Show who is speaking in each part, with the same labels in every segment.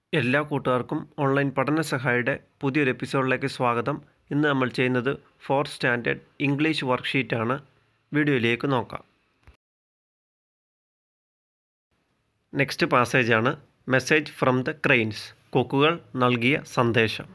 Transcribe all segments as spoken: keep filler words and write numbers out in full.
Speaker 1: എല്ലാ കൂട്ടുകാർക്കും ഓൺലൈൻ പഠന സഹായിയുടെ പുതിയൊരു എപ്പിസോഡിലേക്ക് സ്വാഗതം. ഇന്ന് നമ്മൾ ചെയ്യുന്നത് ഫോർത്ത് സ്റ്റാൻഡേർഡ് ഇംഗ്ലീഷ് വർക്ക്ഷീറ്റാണ്. വീഡിയോയിലേക്ക് നോക്കാം. നെക്സ്റ്റ് പാസേജാണ് മെസ്സേജ് ഫ്രം ദ ക്രെയിൻസ്. കൊക്കുകൾ നൽകിയ സന്ദേശം.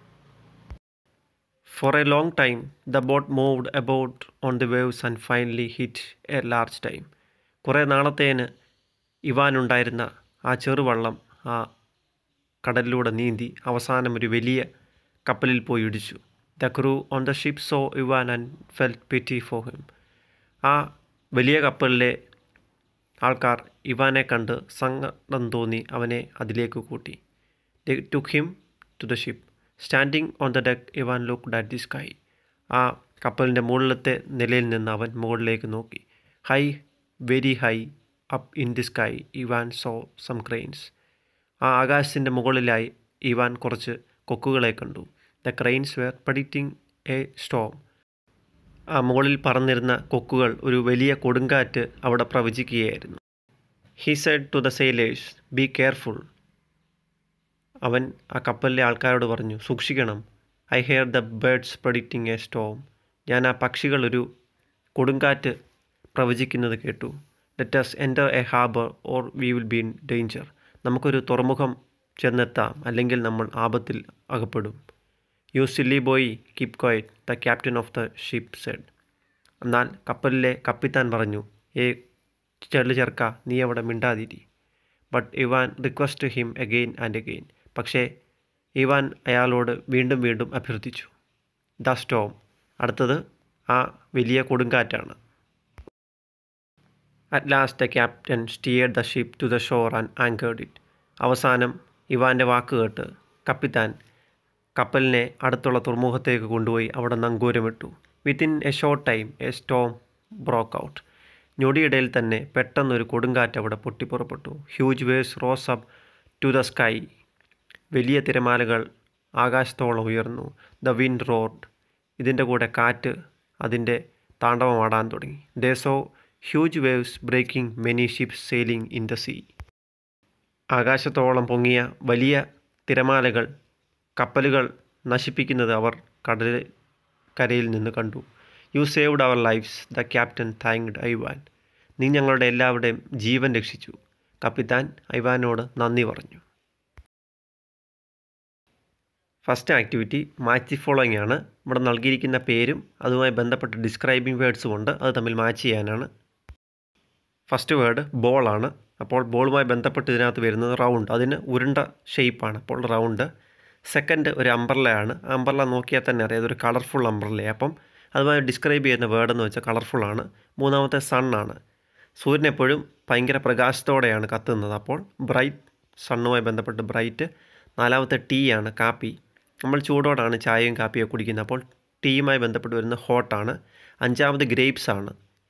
Speaker 1: For a long time the boat moved about on the waves and finally hit a large time. കുറേ നാളത്തേന് ഇവാനുണ്ടായിരുന്ന ആ ചെറുവള്ളം ആ കടലിലൂടെ നീന്തി അവസാനം ഒരു വലിയ കപ്പലിൽ പോയി ഇടിച്ചു. The crew on the ship saw Ivan and felt pity for him. ആ വലിയ കപ്പലിലെ ആൾക്കാർ ഇവാനെ കണ്ട് സങ്കടം തോന്നി അവനെ അതിലേക്ക് കൂട്ടി. They took him to the ship. Standing on the deck Ivan looked at the sky. ആ കപ്പലിൻ്റെ മുകളിലത്തെ നിലയിൽ നിന്ന് അവൻ മുകളിലേക്ക് നോക്കി. High, very high up in the sky Ivan saw some cranes. ആ ആകാശത്തിൻ്റെ മുകളിലായി ഇവാൻ കുറച്ച് കൊക്കുകളെ കണ്ടു. The cranes were predicting a storm. ആ മുകളിൽ പറന്നിരുന്ന കൊക്കുകൾ ഒരു വലിയ കൊടുങ്കാറ്റ് അവിടെ പ്രവചിക്കുകയായിരുന്നു. He said to the sailors, be careful. അവൻ ആ കപ്പലിലെ ആൾക്കാരോട് പറഞ്ഞു, സൂക്ഷിക്കണം. I hear the birds predicting a storm. ഞാൻ ആ പക്ഷികൾ ഒരു കൊടുങ്കാറ്റ് പ്രവചിക്കുന്നത് കേട്ടു. Let us enter a harbour or we will be in danger. നമുക്കൊരു തുറമുഖം ചെന്നെത്താം, അല്ലെങ്കിൽ നമ്മൾ ആപത്തിൽ അകപ്പെടും. You silly boy, keep quiet, the captain of the ship said. എന്നാൽ കപ്പലിലെ കപ്പിത്താൻ പറഞ്ഞു, ഏ ചെളു ചെറുക്ക, നീ അവിടെ മിണ്ടാതിരി. But Ivan request him again and again. പക്ഷേ ഇവാൻ അയാളോട് വീണ്ടും വീണ്ടും അഭ്യർത്ഥിച്ചു. The Storm. അടുത്തത് ആ വലിയ കൊടുങ്കാറ്റാണ്. At last the captain steered the ship to the shore and anchored it. അവസാനം ഇവാൻ്റെ വാക്ക് കേട്ട് കപ്പിത്താൻ കപ്പലിനെ അടുത്തുള്ള തുറമുഖത്തേക്ക് കൊണ്ടുപോയി അവിടെ നങ്കൂരമിട്ടു. Within a short time a storm broke out. ഞൊടിയിടയിൽ തന്നെ പെട്ടെന്നൊരു കൊടുങ്കാറ്റ് അവിടെ പൊട്ടിപ്പുറപ്പെട്ടു. Huge waves rose up to the sky. വലിയ തിരമാലകൾ ആകാശത്തോളം ഉയർന്നു. The wind roared. ഇതിൻ്റെ കൂടെ കാറ്റ് അതിൻ്റെ താണ്ഡവമാടാൻ തുടങ്ങി. They saw huge waves breaking many ships sailing in the sea. ആകാശത്തോളം പൊങ്ങിയ വലിയ തിരമാലകൾ കപ്പലുകൾ നശിപ്പിക്കുന്നത് അവർ കടൽ കരയിൽ നിന്ന് കണ്ടു. You saved our lives, the captain thanked Ivan. നീ ഞങ്ങളുടെ എല്ലാവരുടെയും ജീവൻ രക്ഷിച്ചു. കപ്പിത്താൻ ഐവാനോട് നന്ദി പറഞ്ഞു. First activity match the following ആണ്. ഇവിടെ നൽകിയിരിക്കുന്ന പേരും അതുമായി ബന്ധപ്പെട്ട ഡിസ്ക്രൈബിംഗ് വേർഡ്സും ഉണ്ട്. അത് തമ്മിൽ മാച്ച് ചെയ്യാനാണ്. ഫസ്റ്റ് വേർഡ് ബോളാണ്. അപ്പോൾ ബോളുമായി ബന്ധപ്പെട്ട് ഇതിനകത്ത് വരുന്നത് റൗണ്ട്. അതിന് ഉരുണ്ട ഷേപ്പാണ്, അപ്പോൾ റൗണ്ട്. സെക്കൻഡ് ഒരു അംബ്രല്ലയാണ്. അംബ്രല്ല നോക്കിയാൽ തന്നെ അറിയാം, അതൊരു കളർഫുൾ അംബ്രല്ലയാണ്. അപ്പം അതുമായി ഡിസ്ക്രൈബ് ചെയ്യുന്ന വേർഡ് എന്ന് വെച്ചാൽ കളർഫുള്ളാണ്. മൂന്നാമത്തെ സണ്ണാണ്. സൂര്യൻ എപ്പോഴും ഭയങ്കര പ്രകാശത്തോടെയാണ് കത്തുന്നത്, അപ്പോൾ ബ്രൈറ്റ്, സണ്ണുമായി ബന്ധപ്പെട്ട് ബ്രൈറ്റ്. നാലാമത്തെ ടീ ആണ്, കാപ്പി. നമ്മൾ ചൂടോടാണ് ചായയും കാപ്പിയും കുടിക്കുന്നത്, അപ്പോൾ ടീയുമായി ബന്ധപ്പെട്ട് വരുന്ന ഹോട്ടാണ്. അഞ്ചാമത് ഗ്രേപ്സ് ആണ്.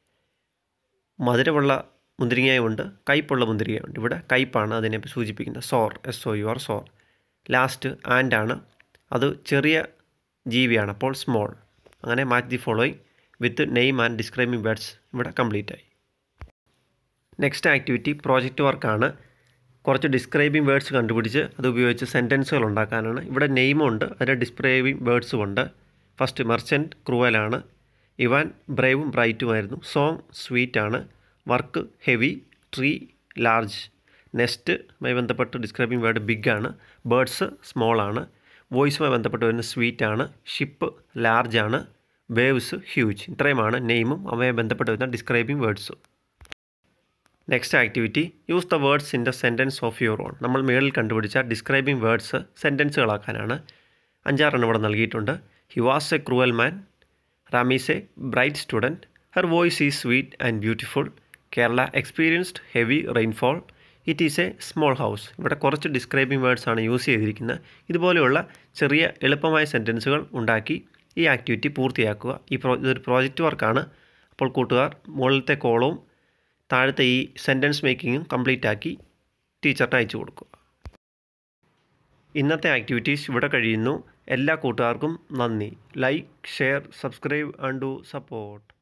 Speaker 1: മധുരമുള്ള മുന്തിരിങ്ങയുണ്ട്, കയ്പുള്ള മുന്തിരിങ്ങയുണ്ട്. ഇവിടെ കയ്പാണ് അതിനെ സൂചിപ്പിക്കുന്നത്. Sour, S O U R sour. Last ant ആണ്. അത് ചെറിയ ജീവിയാണ്, അപ്പോൾ സ്മോൾ. അങ്ങനെ match the following with name and describing words ഇവിടെ കംപ്ലീറ്റ് ആയി. നെക്സ്റ്റ് ആക്ടിവിറ്റി പ്രോജക്റ്റ് വർക്കാണ്. കുറച്ച് ഡിസ്ക്രൈബിംഗ് വേർഡ്സ് കണ്ടുപിടിച്ച് അത് ഉപയോഗിച്ച് സെൻറ്റൻസുകൾ ഉണ്ടാക്കാനാണ്. ഇവിടെ നെയിമുണ്ട്, അതിൻ്റെ ഡിസ്ക്രൈബിംഗ് വേർഡ്സും ഉണ്ട്. ഫസ്റ്റ് മെർച്ചൻറ്റ്, ക്രൂവലാണ്. ഇവാൻ ബ്രേവും ബ്രൈറ്റുമായിരുന്നു. സോങ് സ്വീറ്റ് ആണ്. Work heavy. Tree large. നെസ്റ്റുമായി ബന്ധപ്പെട്ട് ഡിസ്ക്രൈബിംഗ് വേർഡ് ബിഗ് ആണ്. ബേർഡ്സ് സ്മോൾ ആണ്. വോയിസുമായി ബന്ധപ്പെട്ട് വരുന്ന സ്വീറ്റ് ആണ്. ഷിപ്പ് ലാർജ് ആണ്. Waves huge. ഇത്രയുമാണ് നെയിമും അവയെ ബന്ധപ്പെട്ട് വരുന്ന ഡിസ്ക്രൈബിംഗ് വേർഡ്സും. Next activity use the words in the sentence of your own. നമ്മൾ മേളിൽ കണ്ടുപിടിച്ച ഡിസ്ക്രൈബിംഗ് വേർഡ്സ് സെൻറ്റൻസുകളാക്കാനാണ്. അഞ്ചാറെണ്ണം ഇവിടെ നൽകിയിട്ടുണ്ട്. He was a cruel man. Ram is A bright student. Her voice is sweet and beautiful. Kerala experienced heavy rainfall. It is a small house. ഇവിടെ കുറച്ച് describing words ആണ് യൂസ് ചെയ്തിരിക്കുന്നത്. ഇതുപോലെയുള്ള ചെറിയ എളുപ്പമായ സെൻറ്റൻസുകൾ ഉണ്ടാക്കി ഈ ആക്ടിവിറ്റി പൂർത്തിയാക്കുക. ഈ പ്രോ ഇതൊരു പ്രോജക്റ്റ് വർക്കാണ്. അപ്പോൾ കൂട്ടുകാർ മുകളിലത്തെ കോളവും താഴത്തെ ഈ സെൻറ്റൻസ് മേക്കിങ്ങും കംപ്ലീറ്റ് ആക്കി ടീച്ചറിന് അയച്ചു കൊടുക്കുക. ഇന്നത്തെ ആക്ടിവിറ്റീസ് ഇവിടെ കഴിയുന്നു. എല്ലാ കൂട്ടുകാർക്കും നന്ദി. Like, share, subscribe and do support.